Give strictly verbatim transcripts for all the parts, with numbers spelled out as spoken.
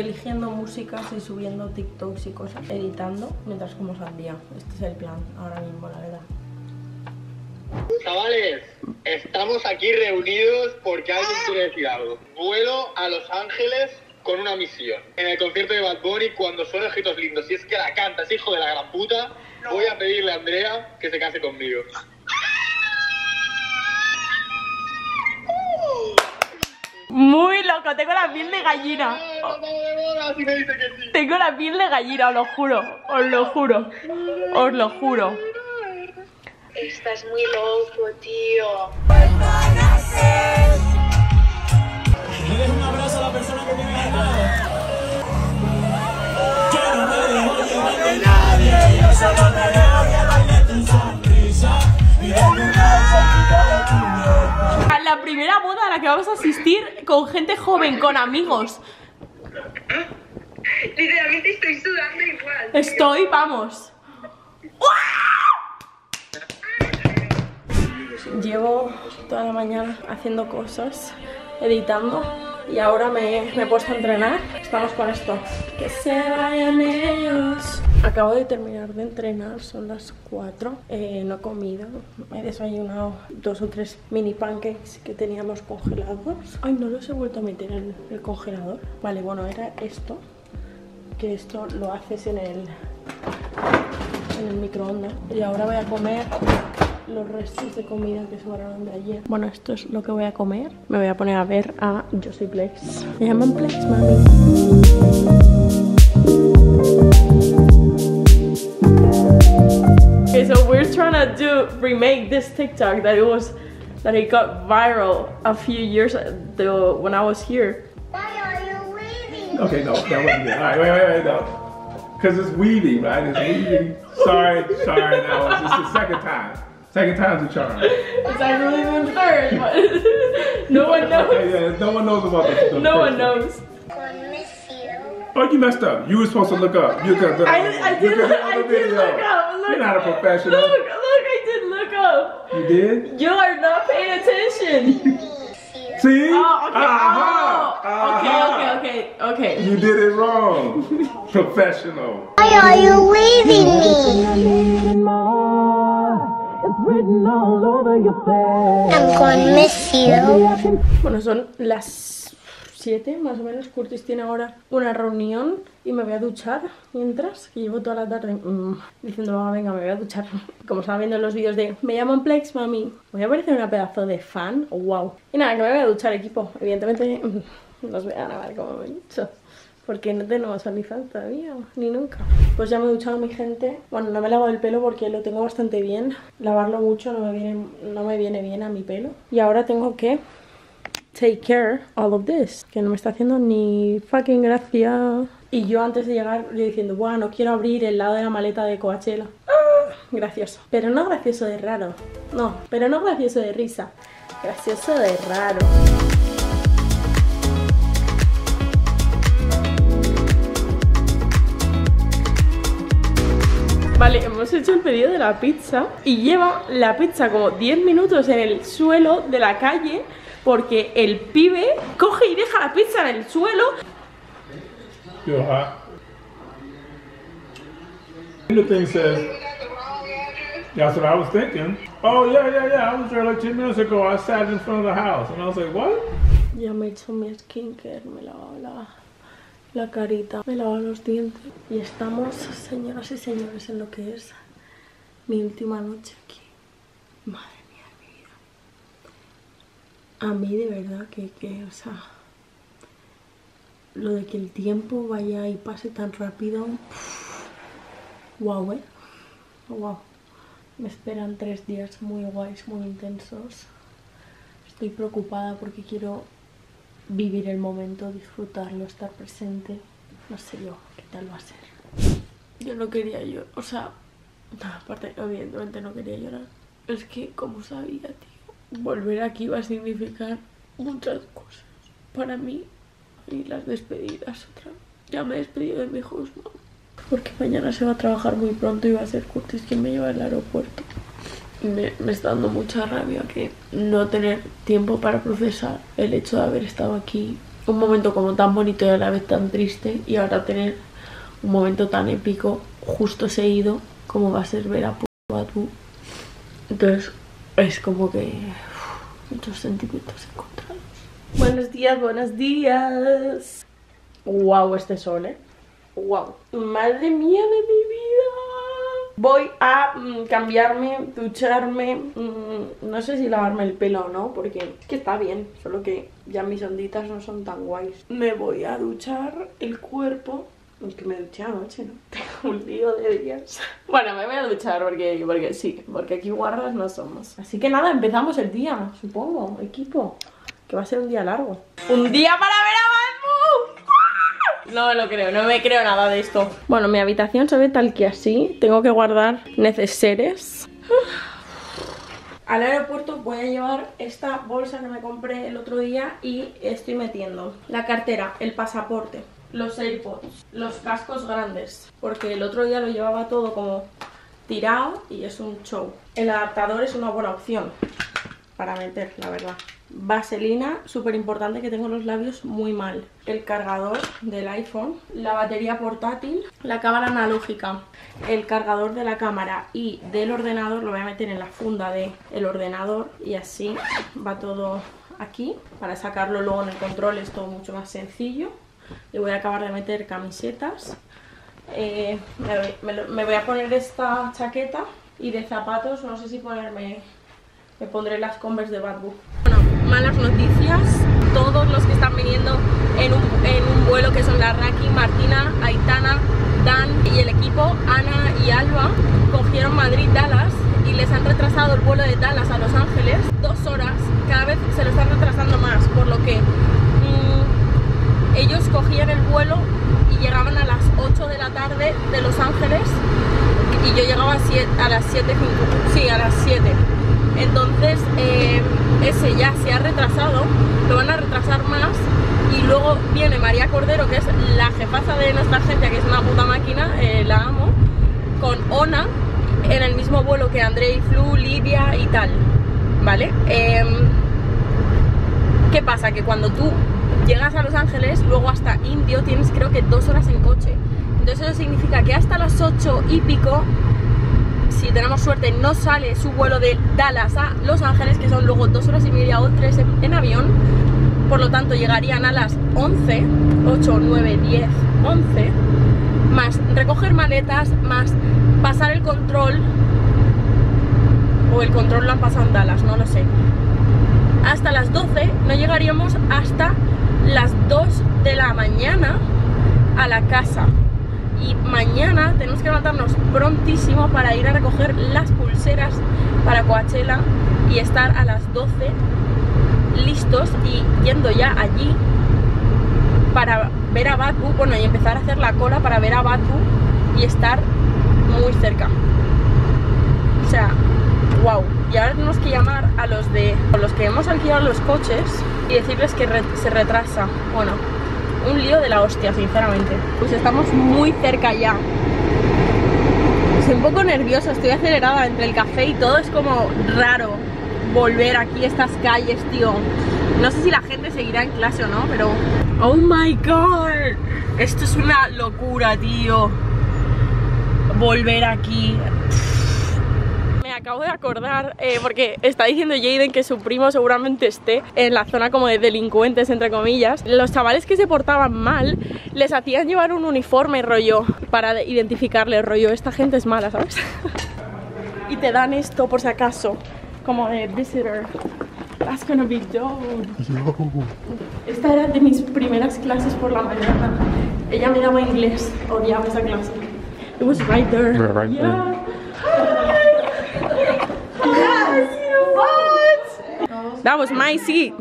eligiendo músicas y subiendo TikToks y cosas, editando mientras como sandía. Este es el plan ahora mismo, la verdad. Chavales, estamos aquí reunidos porque alguien quiere decir algo. Vuelo a Los Ángeles con una misión. En el concierto de Bad Bunny, cuando suena Ojitos Lindos, si es que la cantas, hijo de la gran puta, voy a pedirle a Andrea que se case conmigo. Muy loco, tengo la piel de gallina. Así me dice que sí. Tengo la piel de gallina, os lo juro, os lo juro, os lo juro. Estás muy loco, tío. Le dejo un abrazo a la persona que tiene al lado. Yo no me dejo llevar de nadie, yo solo me dejo llevar de tu sonrisa. Y de una cerquita de tu boca. A la primera boda a la que vamos a asistir con gente joven, con amigos. Literalmente estoy sudando igual. Estoy, vamos. Llevo toda la mañana haciendo cosas, editando, y ahora me, me he puesto a entrenar. Estamos con esto. Que se vayan ellos. Acabo de terminar de entrenar, son las cuatro. Eh, no he comido, he desayunado dos o tres mini pancakes que teníamos congelados. Ay, no los he vuelto a meter en el congelador. Vale, bueno, era esto. Que esto lo haces en el, en el microondas. Y ahora voy a comer los restos de comida que sobraron de ayer. Bueno, esto es lo que voy a comer. Me voy a poner a ver a Yo Soy Plex. Me llaman Plex, mami. Okay, so we're trying to do remake this TikTok that it was that it got viral a few years ago when I was here. Why are you leaving? Okay, no, that wasn't it. All right, wait, wait, wait, no. Because it's weaving, right? It's weaving. Sorry, sorry, that was just the second time. Second time's a charm. It's actually the third, but no one knows. Yeah, yeah, no one knows about the, the No one first knows. I miss you. Oh, you messed up. You were supposed to look up. You could. I, I did, look, I did look up. Look, You're not a professional. Look, look, I did look up. You did? You are not paying attention. See? Oh, okay. Uh-huh. Oh, Uh-huh. okay, okay, okay, okay. You did it wrong. Professional. Why are you leaving me? I'm gonna miss you. Bueno, son las siete más o menos. Curtis tiene ahora una reunión y me voy a duchar mientras, que llevo toda la tarde mmm, diciendo, ah, venga, me voy a duchar. Como estaba viendo en los vídeos de me llaman Plex, mami. Voy a parecer una pedazo de fan. Oh, wow. Y nada, que me voy a duchar, equipo. Evidentemente no os voy a grabar como me he dicho, porque no tenemos OnlyFans todavía, ni nunca. Pues ya me he duchado, mi gente. Bueno, no me he lavado el pelo porque lo tengo bastante bien. Lavarlo mucho no me viene, no me viene bien a mi pelo. Y ahora tengo que take care all of this, que no me está haciendo ni fucking gracia. Y yo antes de llegar, yo diciendo, bueno, no quiero abrir el lado de la maleta de Coachella. Ah, gracioso. Pero no gracioso de raro. No, pero no gracioso de risa. Gracioso de raro. Vale, hemos hecho el pedido de la pizza y lleva la pizza como diez minutos en el suelo de la calle porque el pibe coge y deja la pizza en el suelo. Still hot. The thing says, that's what I was thinking. Oh, yeah, yeah, yeah. I was there like ten minutes ago. I sat in front of the house. And I was like, what? Ya me he hecho mi skincare, me he lavado la, la carita, me he lavado los dientes. Y estamos, señoras y señores, en lo que es mi última noche aquí. Madre mía de mi vida. A mí de verdad que, que, o sea, lo de que el tiempo vaya y pase tan rápido. Wow, eh. Wow. Me esperan tres días muy guays, muy intensos. Estoy preocupada porque quiero vivir el momento, disfrutarlo, estar presente. No sé yo qué tal va a ser. Yo no quería llorar, o sea, aparte, evidentemente no quería llorar. Es que, como sabía, tío, volver aquí va a significar muchas cosas para mí. Y las despedidas otra vez. Ya me he despedido de mi husband, porque mañana se va a trabajar muy pronto y va a ser Curtis quien me lleva al aeropuerto. Me, me está dando mucha rabia que no tener tiempo para procesar el hecho de haber estado aquí un momento como tan bonito y a la vez tan triste, y ahora tener un momento tan épico justo seguido como va a ser ver a Badu. Entonces es como que uf, muchos sentimientos encontrados. Buenos días, buenos días. Wow, este sol, eh. Wow, madre mía de mi vida. Voy a mm, cambiarme, ducharme, mm, no sé si lavarme el pelo o no, porque es que está bien, solo que ya mis onditas no son tan guays. Me voy a duchar el cuerpo, es que me duché anoche, ¿no? Tengo un lío de días. Bueno, me voy a duchar porque, porque sí, porque aquí guarras no somos. Así que nada, empezamos el día, supongo, equipo, que va a ser un día largo. ¡Un día para ver a Badu! No me lo creo, no me creo nada de esto. Bueno, mi habitación se ve tal que así. Tengo que guardar neceseres. Al aeropuerto voy a llevar esta bolsa que me compré el otro día y estoy metiendo la cartera, el pasaporte, los AirPods, los cascos grandes, porque el otro día lo llevaba todo como tirado y es un show. El adaptador es una buena opción para meter, la verdad. Vaselina, súper importante, que tengo los labios muy mal. El cargador del iPhone, la batería portátil, la cámara analógica, el cargador de la cámara y del ordenador lo voy a meter en la funda del ordenador y así va todo aquí. Para sacarlo luego en el control es todo mucho más sencillo. Le voy a acabar de meter camisetas. Eh, me, voy, me, me voy a poner esta chaqueta y de zapatos, no sé si ponerme... Me pondré las Converse de Badu. Bueno, malas noticias. Todos los que están viniendo en un, en un vuelo, que son la Raki, Martina, Aitana, Dan y el equipo, Ana y Alba, cogieron Madrid-Dallas y les han retrasado el vuelo de Dallas a Los Ángeles dos horas. Cada vez se lo están retrasando más, por lo que mmm, ellos cogían el vuelo y llegaban a las ocho de la tarde de Los Ángeles y yo llegaba a, siete, a las siete, sí, a las siete. Entonces eh, ese ya se ha retrasado, lo van a retrasar más. Y luego viene María Cordero, que es la jefaza de nuestra agencia, que es una puta máquina, eh, la amo, con Ona, en el mismo vuelo que André y Flu, Lidia y tal, ¿vale? Eh, ¿Qué pasa? Que cuando tú llegas a Los Ángeles, luego hasta Indio tienes creo que dos horas en coche. Entonces eso significa que hasta las ocho y pico, si tenemos suerte, no sale su vuelo de Dallas a Los Ángeles, que son luego dos horas y media o tres en, en avión. Por lo tanto llegarían a las once, ocho, nueve, diez, once, más recoger maletas, más pasar el control, o el control lo han pasado en Dallas, no lo sé. Hasta las doce, no llegaríamos hasta las dos de la mañana a la casa. Y mañana tenemos que levantarnos prontísimo para ir a recoger las pulseras para Coachella y estar a las doce listos y yendo ya allí para ver a Badu, bueno, y empezar a hacer la cola para ver a Badu y estar muy cerca. O sea, wow. Y ahora tenemos que llamar a los de a los que hemos alquilado los coches y decirles que re, se retrasa. Bueno, un lío de la hostia, sinceramente. Pues estamos muy cerca ya. Estoy un poco nerviosa, estoy acelerada entre el café y todo. Es como raro volver aquí a estas calles, tío. No sé si la gente seguirá en clase o no, pero... ¡Oh my god! Esto es una locura, tío. Volver aquí. Me acabo de acordar, eh, porque está diciendo Jaden que su primo seguramente esté en la zona como de delincuentes, entre comillas. Los chavales que se portaban mal les hacían llevar un uniforme, rollo, para identificarle, rollo, esta gente es mala, ¿sabes? Y te dan esto por si acaso, como de visitor. That's gonna be dope. Esta era de mis primeras clases por la mañana. Ella me daba inglés, odiaba esa clase. It was right there. Yeah, right yeah. there. Yes, what? That was my seat.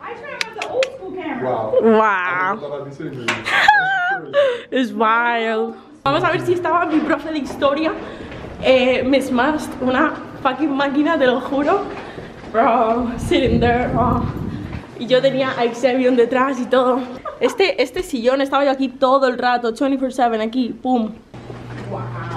Wow. Wow. It's wild. Vamos a ver si estaba mi profe de historia, eh, Miss Must, una fucking máquina, te lo juro. Bro, sitting there. Oh. Y yo tenía a Xavier detrás y todo. Este, este sillón estaba yo aquí todo el rato, veinticuatro siete, aquí, pum. Wow.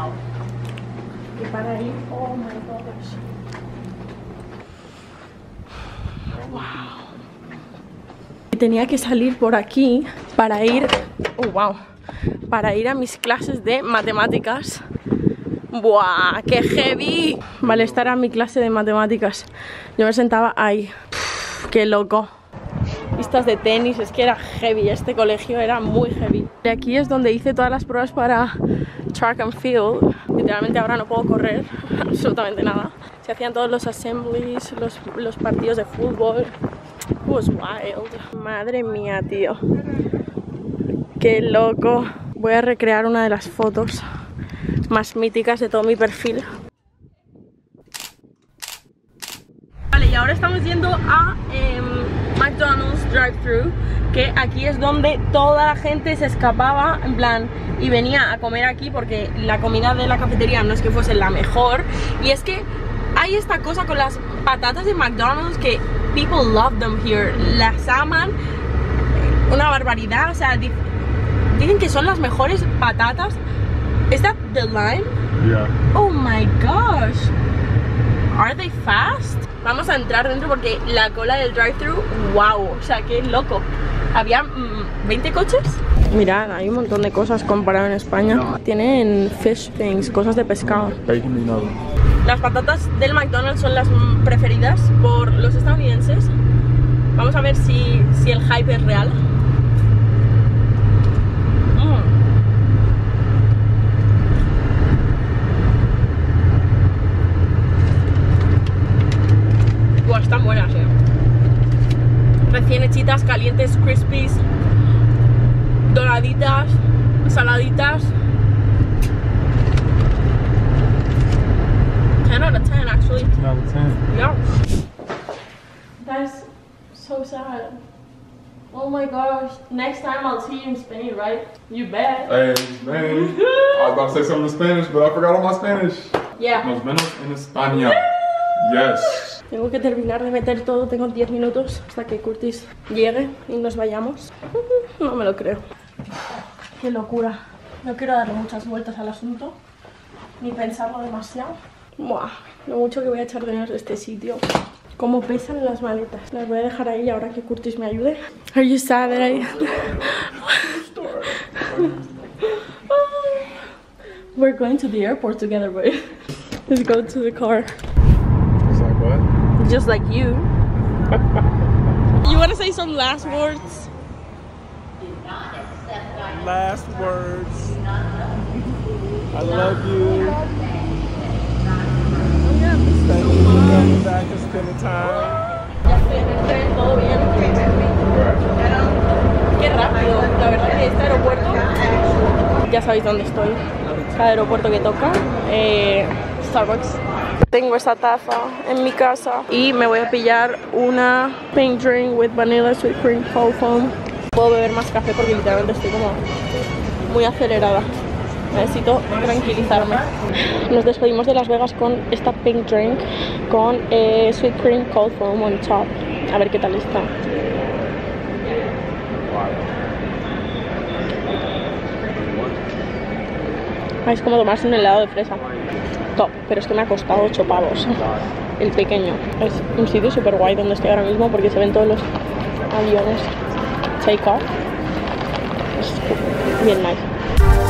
Y para ahí, oh my gosh. Wow. Tenía que salir por aquí para ir... Oh, wow. Para ir a mis clases de matemáticas. ¡Buah! ¡Qué heavy! Vale, esta era mi clase de matemáticas. Yo me sentaba ahí. Uf, ¡qué loco! Pistas de tenis, es que era heavy. Este colegio era muy heavy. De aquí es donde hice todas las pruebas para track and field. Literalmente ahora no puedo correr absolutamente nada. Se hacían todos los assemblies, los, los partidos de fútbol. It was wild. Madre mía, tío. ¡Qué loco! Voy a recrear una de las fotos más míticas de todo mi perfil. Vale, y ahora estamos yendo a eh, McDonald's drive-thru, que aquí es donde toda la gente se escapaba, en plan, y venía a comer aquí porque la comida de la cafetería no es que fuese la mejor. Y es que hay esta cosa con las patatas de McDonald's que people love them here, las aman, una barbaridad, o sea, di dicen que son las mejores patatas. Is that the line? Yeah. Oh my gosh. Are they fast? Vamos a entrar dentro porque la cola del drive-thru, wow, o sea, qué loco. Había mmm, veinte coches. Mirad, hay un montón de cosas comparado en España. Tienen fish things, cosas de pescado. Bacon y nada. Las patatas del McDonald's son las preferidas por los estadounidenses. Vamos a ver si, si el hype es real. Están buenas, eh. Recién hechitas, calientes, crispies, doraditas, saladitas. ten out of ten, actually. ten out of ten. Yeah. That's so sad. Oh my gosh. Next time I'll see you in Spain, right? You bet. Hey, man. I was about to say something in Spanish, but I forgot all my Spanish. Yeah. Nos vemos en España. Yes. Tengo que terminar de meter todo, tengo diez minutos hasta que Curtis llegue y nos vayamos. No me lo creo. Qué locura. No quiero darle muchas vueltas al asunto, ni pensarlo demasiado. Buah, lo mucho que voy a echar de menos de este sitio. Cómo pesan las maletas. Las voy a dejar ahí ahora que Curtis me ayude. Are you sad that I... We're going to the airport together, boy. Let's go to the car. Just like you. You want to say some last words? Last words. I love you. Thank you for coming back and spending time. Ya estoy en el tren, todo bien. Qué rápido. La verdad que este aeropuerto, ya sabéis dónde estoy. Cada aeropuerto que toca, eh, Starbucks. Tengo esta taza en mi casa y me voy a pillar una pink drink with vanilla sweet cream cold foam. Puedo beber más café porque literalmente estoy como muy acelerada. Necesito tranquilizarme. Nos despedimos de Las Vegas con esta pink drink con eh, sweet cream cold foam on top. A ver qué tal está. Ah, es como tomarse un helado de fresa. Top, pero es que me ha costado ocho pavos el pequeño. Es un sitio súper guay donde estoy ahora mismo porque se ven todos los aviones take off. Es bien nice.